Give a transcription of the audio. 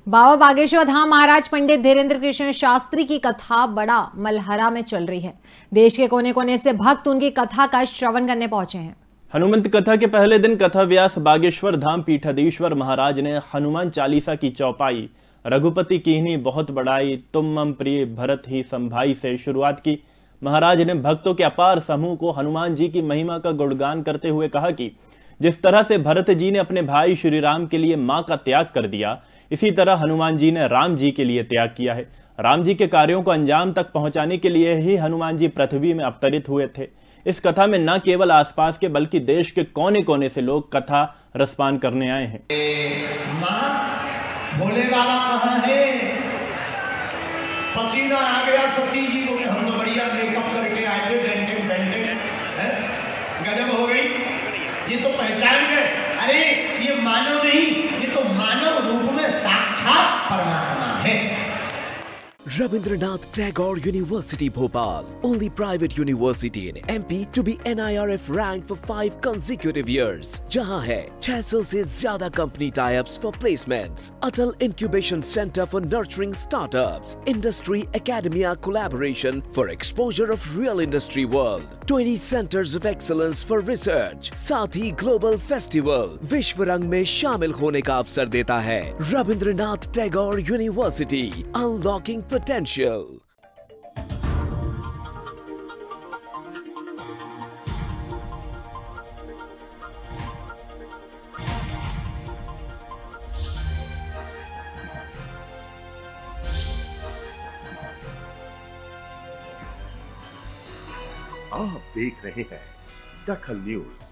बाबा बागेश्वर धाम महाराज पंडित धीरेन्द्र कृष्ण शास्त्री की कथा बड़ा मलहरा में चल रही है। देश के कोने कोने से भक्त उनकी कथा का श्रवण करने पहुंचे हैं। हनुमंत कथा के पहले दिन कथा व्यास बागेश्वर धाम पीठाधीश्वर महाराज ने हनुमान चालीसा की चौपाई रघुपति कीन्ही बहुत बड़ाई तुम मम प्रिय भरत ही संभाई से शुरुआत की। महाराज ने भक्तों के अपार समूह को हनुमान जी की महिमा का गुणगान करते हुए कहा कि जिस तरह से भरत जी ने अपने भाई श्री राम के लिए मां का त्याग कर दिया, इसी तरह हनुमान जी ने राम जी के लिए त्याग किया है। राम जी के कार्यों को अंजाम तक पहुंचाने के लिए ही हनुमान जी पृथ्वी में अवतरित हुए थे। इस कथा में न केवल आसपास के बल्कि देश के कोने कोने से लोग कथा रसपान करने आए हैं। भोले वाला कहाँ है? पसीना आ गया सती जी को, हम तो बढ़िया मेकअप करके आए थे, डेंटिंग पेंटिंग है, गजब हो गई। ये तो पहचान गए, अरे ये मानव नहीं, ये तो मानव रूप में साक्षात परमात्मा है। Rabindranath Tagore University Bhopal, only private university in MP to be NIRF ranked for 5 consecutive years. जहां है 600 से ज्यादा company tie-ups for placements, Atal Incubation Center for nurturing startups, Industry Academia collaboration for exposure of real industry world, 20 centers of excellence for research, साथ ही Global Festival विश्व रंग में शामिल होने का अवसर देता है। Rabindranath Tagore University, unlocking potential. आप देख रहे हैं दखल न्यूज।